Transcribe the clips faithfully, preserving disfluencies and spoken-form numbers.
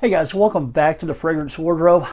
Hey guys, welcome back to the Fragrance Wardrobe.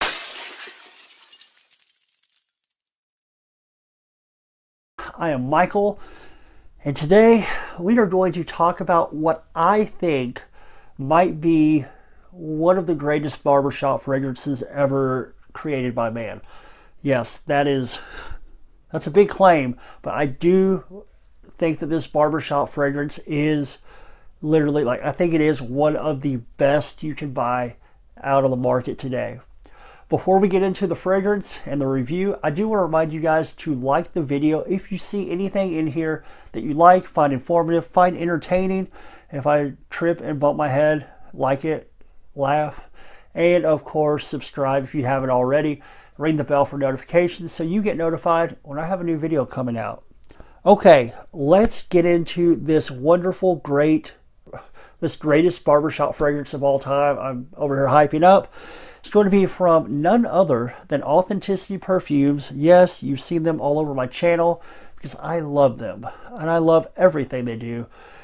I am Michael, and today we are going to talk about what I think might be one of the greatest barbershop fragrances ever created by man. Yes, that is, that's a big claim, but I do think that this barbershop fragrance is literally, like, I think it is one of the best you can buy out of the market today. Before we get into the fragrance and the review, I do want to remind you guys to like the video if you see anything in here that you like, find informative, find entertaining. And if I trip and bump my head, like it, laugh, and of course subscribe if you haven't already. Ring the bell for notifications so you get notified when I have a new video coming out. Okay, let's get into this wonderful, great this greatest barbershop fragrance of all time. I'm over here hyping up. It's going to be from none other than Authenticity Perfumes. Yes, you've seen them all over my channel because I love them and I love everything they do.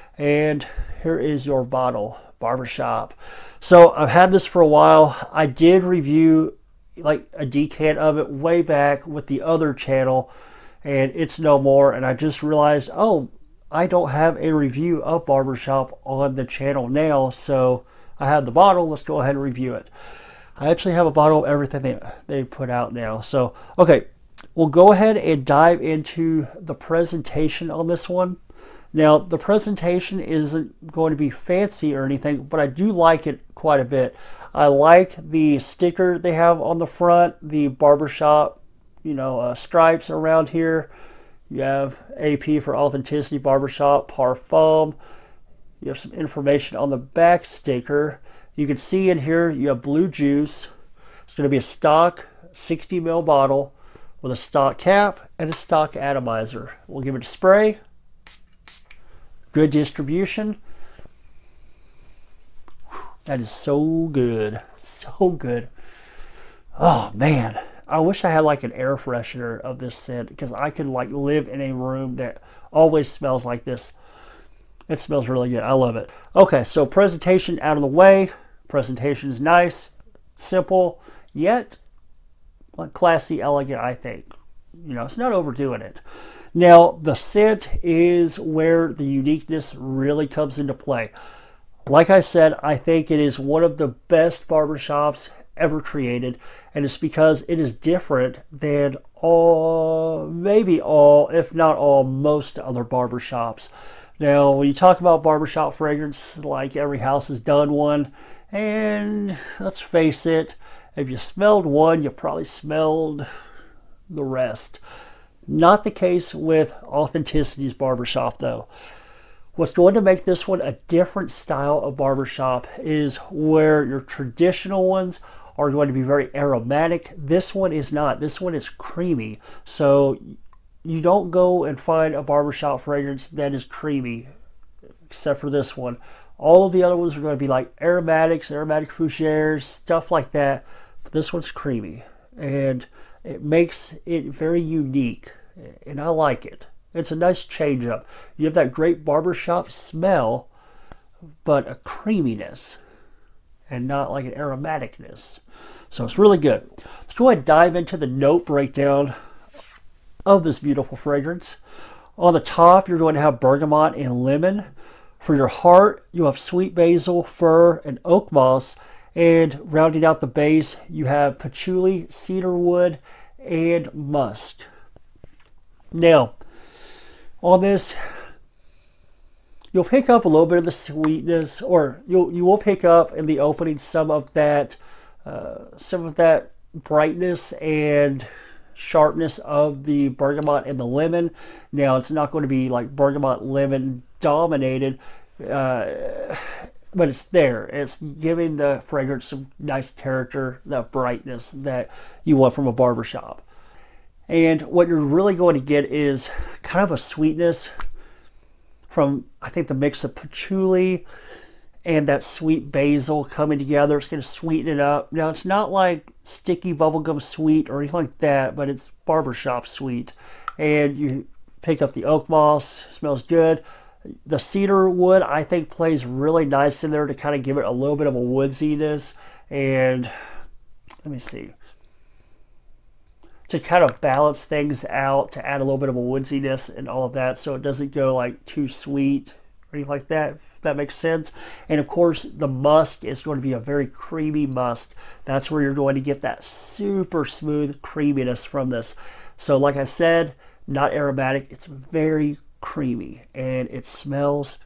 And here is your bottle, Barbershop. So I've had this for a while. I did review like a decant of it way back with the other channel, and it's no more. And I just realized, oh, I don't have a review of Barbershop on the channel now, so I have the bottle. Let's go ahead and review it. I actually have a bottle of everything they, they put out now. So, okay, we'll go ahead and dive into the presentation on this one. Now, the presentation isn't going to be fancy or anything, but I do like it quite a bit. I like the sticker they have on the front, the Barbershop, you know, uh, stripes around here. You have A P for Authenticity Barbershop, Parfum. You have some information on the back sticker. You can see in here you have blue juice. It's going to be a stock sixty mil bottle with a stock cap and a stock atomizer. We'll give it a spray. Good distribution. That is so good. So good. Oh, man. I wish I had like an air freshener of this scent because I could like live in a room that always smells like this. It smells really good. I love it. Okay, so presentation out of the way. Presentation is nice, simple, yet like classy, elegant, I think. You know, it's not overdoing it. Now, the scent is where the uniqueness really comes into play. Like I said, I think it is one of the best barbershops ever created, and it's because it is different than all, maybe all, if not all, most other barbershops. Now, when you talk about barbershop fragrance, like every house has done one, and let's face it, if you smelled one, you probably smelled the rest. Not the case with Authenticity's barbershop, though. What's going to make this one a different style of barbershop is where your traditional ones are going to be very aromatic. This one is not. This one is creamy. So you don't go and find a barbershop fragrance that is creamy, except for this one. All of the other ones are going to be like aromatics, aromatic fougères, stuff like that. But this one's creamy, and it makes it very unique, and I like it. It's a nice change up. You have that great barbershop smell, but a creaminess and not like an aromaticness. So it's really good. Let's go ahead and dive into the note breakdown of this beautiful fragrance. On the top, you're going to have bergamot and lemon. For your heart, you have sweet basil, fir, and oak moss. And rounding out the base, you have patchouli, cedarwood, and musk. Now, on this, you'll pick up a little bit of the sweetness, or you'll you will pick up in the opening some of that, uh, some of that brightness and sharpness of the bergamot and the lemon. Now, it's not going to be like bergamot lemon dominated, uh, but it's there. It's giving the fragrance some nice character, that brightness that you want from a barbershop. And what you're really going to get is kind of a sweetness from, I think, the mix of patchouli and that sweet basil coming together. It's going to sweeten it up. Now, it's not like sticky bubblegum sweet or anything like that, but it's barbershop sweet. And you pick up the oak moss, smells good. The cedar wood, I think, plays really nice in there to kind of give it a little bit of a woodsiness. And let me see. To kind of balance things out, to add a little bit of a woodsiness and all of that, so it doesn't go like too sweet or anything like that, if that makes sense. And of course, the musk is going to be a very creamy musk. That's where you're going to get that super smooth creaminess from this. So like I said, not aromatic, it's very creamy, and it smells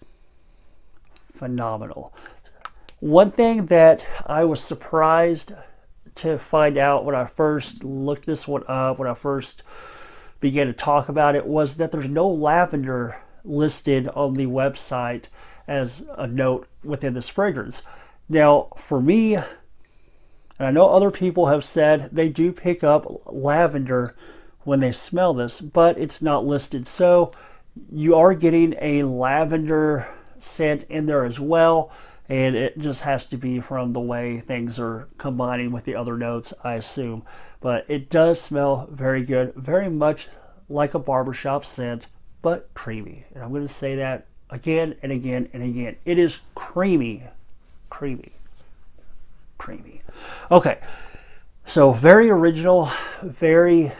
phenomenal. One thing that I was surprised to find out when I first looked this one up, when I first began to talk about it, was that there's no lavender listed on the website as a note within this fragrance. Now, for me, and I know other people have said they do pick up lavender when they smell this, but it's not listed. So you are getting a lavender scent in there as well, and it just has to be from the way things are combining with the other notes, I assume. But it does smell very good, very much like a barbershop scent, but creamy. And I'm going to say that again and again and again. It is creamy, creamy, creamy. Okay, so very original, very,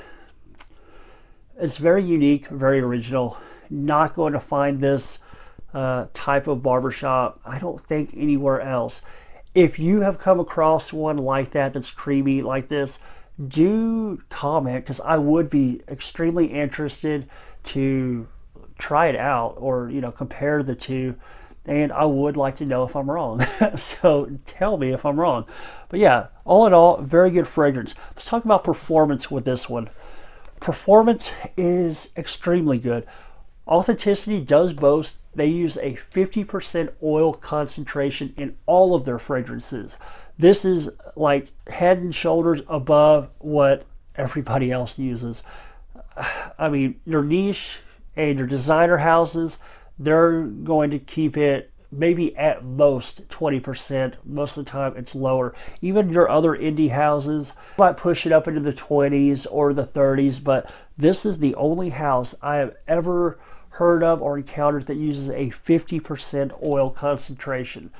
it's very unique, very original. Not going to find this uh, type of barbershop, I don't think, anywhere else. If you have come across one like that, that's creamy like this, do comment, because I would be extremely interested to try it out, or you know, compare the two, and I would like to know if I'm wrong. So tell me if I'm wrong. But yeah, all in all, very good fragrance. Let's talk about performance with this one. Performance is extremely good. Authenticity does boast they use a fifty percent oil concentration in all of their fragrances. This is like head and shoulders above what everybody else uses. I mean, your niche and your designer houses, they're going to keep it maybe at most twenty percent. Most of the time it's lower. Even your other indie houses might push it up into the twenties or the thirties, but this is the only house I have ever heard of or encountered that uses a fifty percent oil concentration.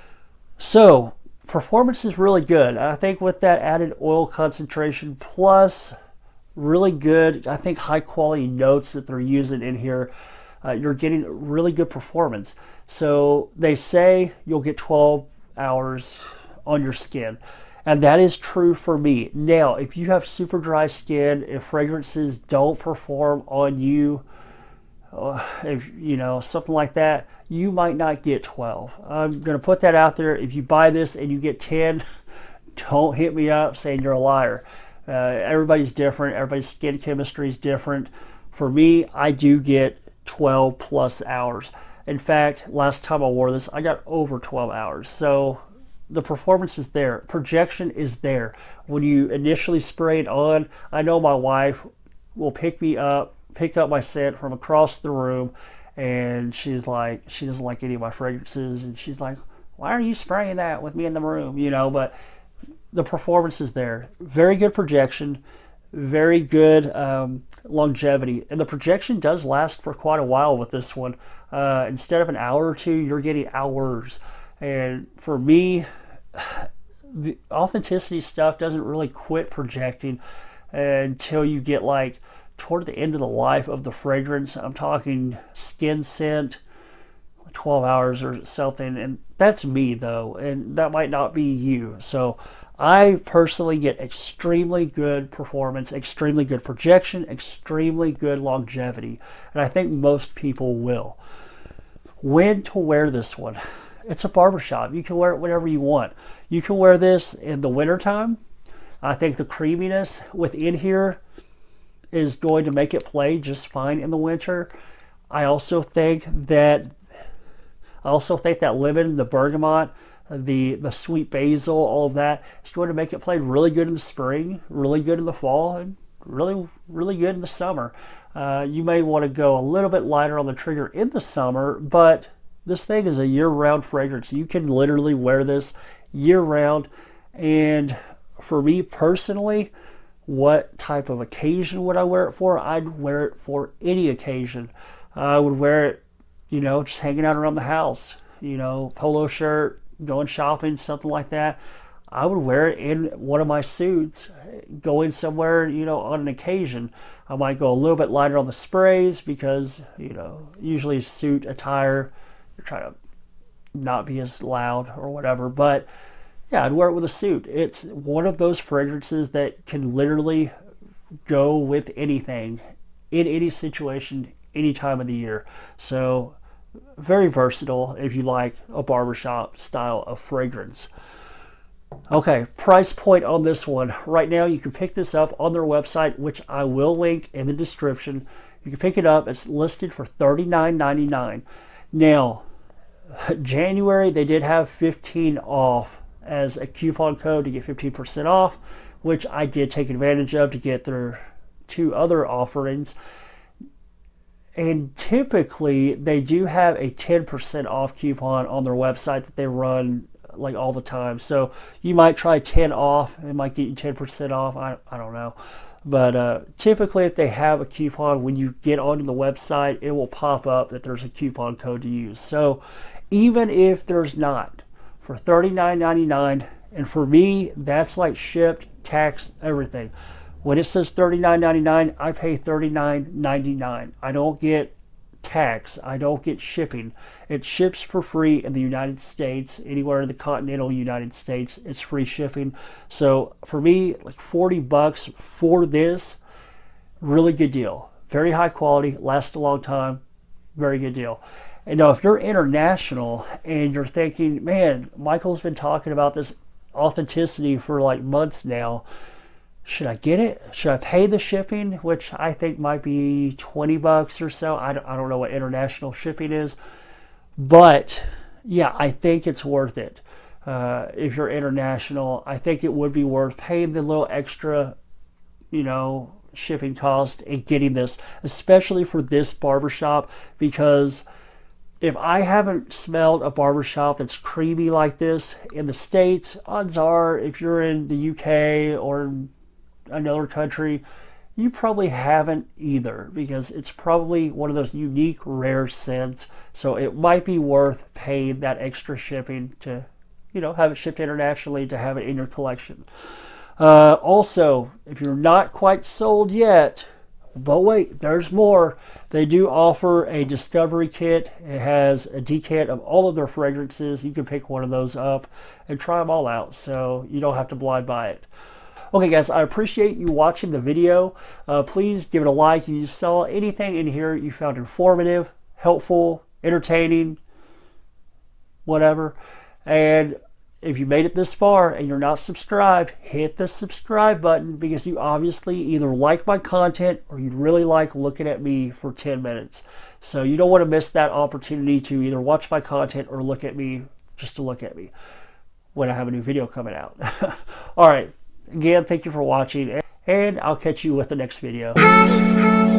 So performance is really good. I think with that added oil concentration plus really good, I think, high quality notes that they're using in here, uh, you're getting really good performance. So they say you'll get twelve hours on your skin, and that is true for me. Now, if you have super dry skin, if fragrances don't perform on you, uh, if you know, something like that, you might not get twelve. I'm going to put that out there. If you buy this and you get ten, don't hit me up saying you're a liar. Uh, everybody's different. Everybody's skin chemistry is different. For me, I do get twelve plus hours. In fact, last time I wore this, I got over twelve hours. So the performance is there. Projection is there. When you initially spray it on, I know my wife will pick me up, pick up my scent from across the room, and she's like, she doesn't like any of my fragrances, and she's like, why are you spraying that with me in the room? You know, but the performance is there. Very good projection, very good um, longevity, and the projection does last for quite a while with this one. Uh, instead of an hour or two, you're getting hours. And for me, the authenticity stuff doesn't really quit projecting until you get like toward the end of the life of the fragrance. I'm talking skin scent, twelve hours or something, and that's me though, and that might not be you. So I personally get extremely good performance, extremely good projection, extremely good longevity, and I think most people will. When to wear this one? It's a barbershop. You can wear it whenever you want. You can wear this in the wintertime. I think the creaminess within here is going to make it play just fine in the winter. I also think that I also think that lemon, the bergamot, the the sweet basil, all of that is going to make it play really good in the spring, really good in the fall, and really really good in the summer. Uh, you may want to go a little bit lighter on the trigger in the summer, but this thing is a year-round fragrance. You can literally wear this year-round. And for me personally, what type of occasion would I wear it for? I'd wear it for any occasion. I would wear it you know, just hanging out around the house, you know, polo shirt, going shopping, something like that. I would wear it in one of my suits, going somewhere, you know, on an occasion. I might go a little bit lighter on the sprays because, you know, usually suit attire, you're trying to not be as loud or whatever. But yeah, I'd wear it with a suit. It's one of those fragrances that can literally go with anything, in any situation, any time of the year. So very versatile if you like a barbershop style of fragrance. Okay, price point on this one. Right now you can pick this up on their website, which I will link in the description. You can pick it up. It's listed for thirty-nine ninety-nine. Now, January they did have fifteen off as a coupon code to get fifteen percent off, which I did take advantage of to get their two other offerings. And typically they do have a ten percent off coupon on their website that they run like all the time. So you might try ten off. It might get you ten percent off. I, I don't know. But uh, typically if they have a coupon, when you get onto the website, it will pop up that there's a coupon code to use. So even if there's not, for thirty-nine ninety-nine, and for me, that's like shipped, tax, everything. When it says thirty-nine ninety-nine, I pay thirty-nine ninety-nine. I don't get tax. I don't get shipping. It ships for free in the United States. Anywhere in the continental United States, it's free shipping. So for me, like forty bucks for this, really good deal. Very high quality, lasts a long time, very good deal. And now if you're international and you're thinking, man, Michael's been talking about this authenticity for like months now, should I get it? Should I pay the shipping, which I think might be twenty bucks or so? I don't, I don't know what international shipping is. But, yeah, I think it's worth it. Uh, if you're international, I think it would be worth paying the little extra, you know, shipping cost and getting this, especially for this barbershop, because if I haven't smelled a barbershop that's creamy like this in the States, odds are if you're in the U K or another country, you probably haven't either, because it's probably one of those unique, rare scents. So it might be worth paying that extra shipping to, you know, have it shipped internationally, to have it in your collection. Uh, also, if you're not quite sold yet, but wait, there's more. They do offer a discovery kit. It has a decant of all of their fragrances. You can pick one of those up and try them all out, so you don't have to blind buy it. Okay guys, I appreciate you watching the video. Uh, please give it a like if you saw anything in here you found informative, helpful, entertaining, whatever. And if you made it this far and you're not subscribed, hit the subscribe button, because you obviously either like my content or you'd really like looking at me for ten minutes. So you don't want to miss that opportunity to either watch my content or look at me just to look at me when I have a new video coming out. All right. Again, thank you for watching, and I'll catch you with the next video.